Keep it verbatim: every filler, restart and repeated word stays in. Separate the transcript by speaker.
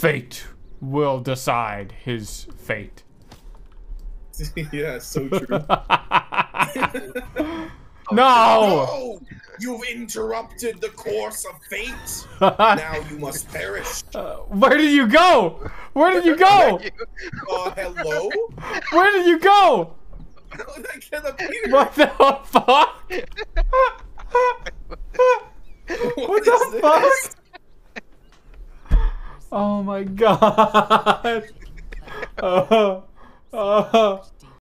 Speaker 1: fate will decide his fate.
Speaker 2: Yeah, so true.
Speaker 1: No!
Speaker 2: No! You've interrupted the course of fate. Now you must perish.
Speaker 1: Uh, where did you go? Where did you go?
Speaker 2: Uh, hello?
Speaker 1: Where did you go?
Speaker 2: How did I get up here?
Speaker 1: What the fuck?
Speaker 2: What,
Speaker 1: What
Speaker 2: is
Speaker 1: the
Speaker 2: this?
Speaker 1: fuck? Oh my god. Uh, uh,